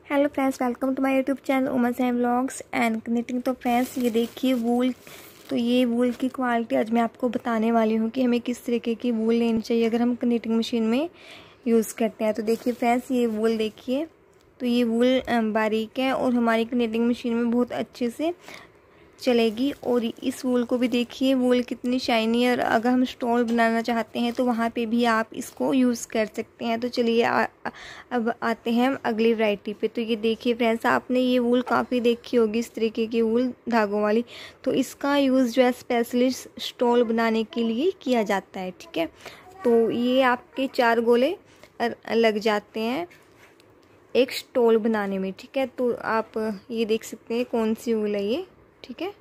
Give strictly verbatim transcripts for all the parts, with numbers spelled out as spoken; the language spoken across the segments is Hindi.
Hello friends, welcome to my YouTube channel Uma Sam vlogs and connecting. तो फ्रेंड्स ये देखिए वूल, तो ये वूल की क्वालिटी आज मैं आपको बताने वाली हूँ कि हमें किस तरीके की वूल लेनी चाहिए अगर हम कनेक्टिंग मशीन में यूज़ करते हैं। तो देखिए फ्रेंड्स, ये वूल देखिए, तो ये वूल बारीक है और हमारी कनेक्टिंग मशीन में बहुत अच्छे से चलेगी। और इस वूल को भी देखिए, वूल कितनी शाइनी है। और अगर हम स्टॉल बनाना चाहते हैं तो वहाँ पे भी आप इसको यूज़ कर सकते हैं। तो चलिए अब आते हैं हम अगली वैरायटी पे। तो ये देखिए फ्रेंड्स, आपने ये वूल काफ़ी देखी होगी, इस तरीके की वूल धागों वाली। तो इसका यूज़ जो है स्पेशली स्टॉल बनाने के लिए किया जाता है, ठीक है। तो ये आपके चार गोले लग जाते हैं एक स्टॉल बनाने में, ठीक है। तो आप ये देख सकते हैं कौन सी वूल है ये, ठीक है।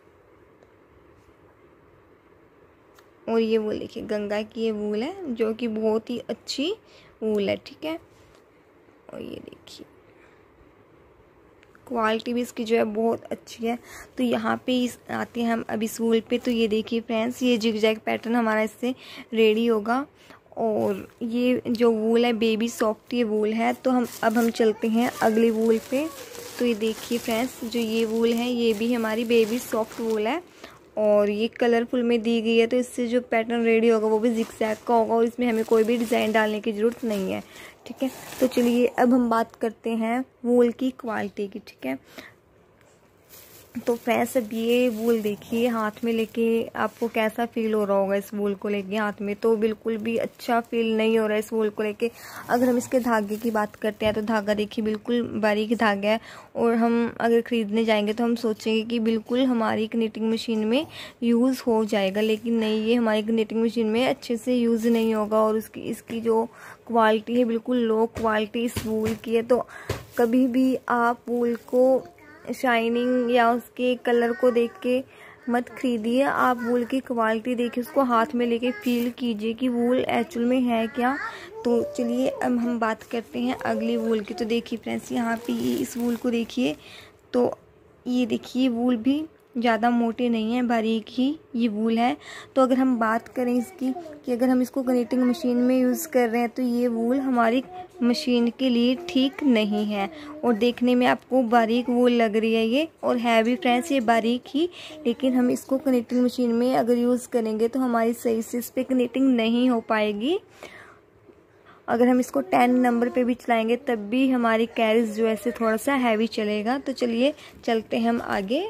और ये वूल देखिए, गंगा की ये वूल है जो कि बहुत ही अच्छी वूल है, ठीक है। और ये देखिए क्वालिटी भी इसकी जो है बहुत अच्छी है। तो यहाँ पे इस आते हैं हम अब इस वूल पे। तो ये देखिए फ्रेंड्स, ये जिगजैग पैटर्न हमारा इससे रेडी होगा। और ये जो वूल है बेबी सॉफ्ट ये वूल है। तो हम अब हम चलते हैं अगली वूल पे। तो ये देखिए फ्रेंड्स, जो ये वूल है ये भी हमारी बेबी सॉफ्ट वूल है और ये कलरफुल में दी गई है। तो इससे जो पैटर्न रेडी होगा वो भी जिगजैग का होगा और इसमें हमें कोई भी डिज़ाइन डालने की ज़रूरत नहीं है, ठीक है। तो चलिए अब हम बात करते हैं वूल की क्वालिटी की, ठीक है। तो फ्रेंड्स, अब ये वूल देखिए, हाथ में लेके आपको कैसा फील हो रहा होगा इस वूल को लेके हाथ में। तो बिल्कुल भी अच्छा फील नहीं हो रहा है इस वूल को लेके। अगर हम इसके धागे की बात करते हैं तो धागा देखिए बिल्कुल बारीक धागा है। और हम अगर ख़रीदने जाएंगे तो हम सोचेंगे कि बिल्कुल हमारी कनेक्टिंग मशीन में यूज़ हो जाएगा, लेकिन नहीं, ये हमारी कनेक्टिंग मशीन में अच्छे से यूज़ नहीं होगा। और उसकी इसकी जो क्वालिटी है बिल्कुल लो क्वालिटी इस वूल की है। तो कभी भी आप वूल को शाइनिंग या उसके कलर को देख के मत खरीदिए। आप वूल की क्वालिटी देखिए, उसको हाथ में लेके फील कीजिए कि वूल एक्चुअल में है क्या। तो चलिए अब हम बात करते हैं अगली वूल की। तो देखिए फ्रेंड्स, यहाँ पे ये इस वूल को देखिए, तो ये देखिए वूल भी ज़्यादा मोटे नहीं है, बारीक ही ये वूल है। तो अगर हम बात करें इसकी कि अगर हम इसको कनेक्टिंग मशीन में यूज़ कर रहे हैं तो ये वूल हमारी मशीन के लिए ठीक नहीं है। और देखने में आपको बारीक वूल लग रही है ये, और है भी फ्रेंड्स ये बारीक ही, लेकिन हम इसको कनेक्टिंग मशीन में अगर यूज़ करेंगे तो हमारी सही से इस पर कनेक्टिंग नहीं हो पाएगी। अगर हम इसको टेन नंबर पे भी चलाएंगे तब भी हमारी कैरिज जो ऐसे थोड़ा सा हैवी चलेगा। तो चलिए चलते हैं हम आगे।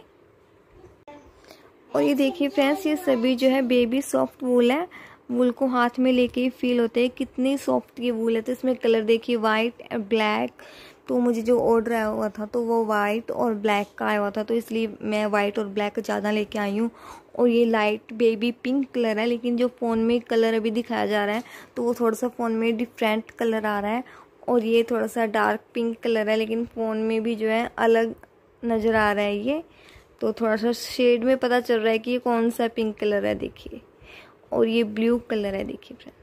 और ये देखिए फ्रेंड्स, ये सभी जो है बेबी सॉफ्ट वूल है। वूल को हाथ में लेके ही फील होते हैं कितनी सॉफ्ट ये वूल है। तो इसमें कलर देखिए वाइट ब्लैक। तो मुझे जो ऑर्डर आया हुआ था तो वो वाइट और ब्लैक का आया हुआ था, तो इसलिए मैं वाइट और ब्लैक ज़्यादा लेके आई हूँ। और ये लाइट बेबी पिंक कलर है, लेकिन जो फ़ोन में कलर अभी दिखाया जा रहा है तो वो थोड़ा सा फ़ोन में डिफरेंट कलर आ रहा है। और ये थोड़ा सा डार्क पिंक कलर है, लेकिन फ़ोन में भी जो है अलग नज़र आ रहा है ये। तो थोड़ा सा शेड में पता चल रहा है कि ये कौन सा पिंक कलर है देखिए। और ये ब्लू कलर है देखिए फ्रेंड्स।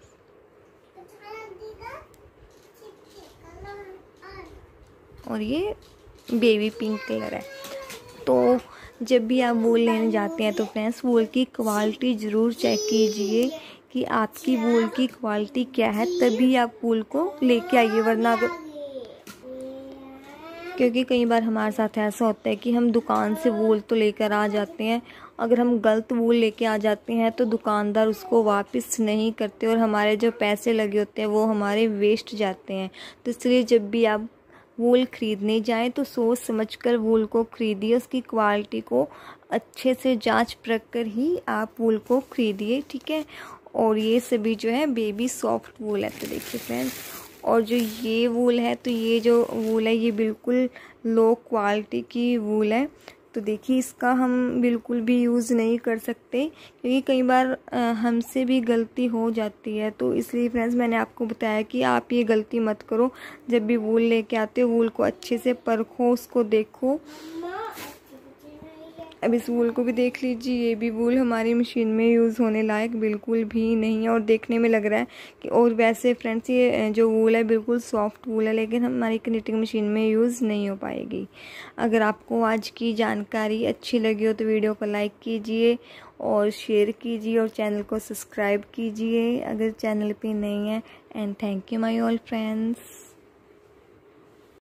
और ये बेबी पिंक कलर है। तो जब भी आप वूल लेने जाते हैं तो फ्रेंड्स वूल की क्वालिटी ज़रूर चेक कीजिए कि आपकी वूल की क्वालिटी क्या है, तभी आप वूल को लेके आइए। वरना अगर, क्योंकि कई बार हमारे साथ ऐसा होता है कि हम दुकान से वूल तो लेकर आ जाते हैं, अगर हम गलत वूल लेके आ जाते हैं तो दुकानदार उसको वापस नहीं करते और हमारे जो पैसे लगे होते हैं वो हमारे वेस्ट जाते हैं। तो इसलिए जब भी आप वूल ख़रीदने जाएं तो सोच समझकर वूल को ख़रीदिए, उसकी क्वालिटी को अच्छे से जांच परख कर ही आप वूल को ख़रीदिए, ठीक है। और ये सभी जो है बेबी सॉफ्ट वूल है। तो देखिए फ्रेंड्स, और जो ये वूल है, तो ये जो वूल है ये बिल्कुल लो क्वालिटी की वूल है। तो देखिए इसका हम बिल्कुल भी यूज़ नहीं कर सकते, क्योंकि कई बार हमसे भी गलती हो जाती है। तो इसलिए फ्रेंड्स मैंने आपको बताया कि आप ये गलती मत करो। जब भी वूल लेके आते हो वूल को अच्छे से परखो, उसको देखो। अब इस वूल को भी देख लीजिए, ये भी वूल हमारी मशीन में यूज़ होने लायक बिल्कुल भी नहीं है। और देखने में लग रहा है कि, और वैसे फ्रेंड्स ये जो वूल है बिल्कुल सॉफ्ट वूल है, लेकिन हमारी कनेक्टिंग मशीन में यूज़ नहीं हो पाएगी। अगर आपको आज की जानकारी अच्छी लगी हो तो वीडियो को लाइक कीजिए और शेयर कीजिए और चैनल को सब्सक्राइब कीजिए अगर चैनल पे नहीं है। And thank you my all friends.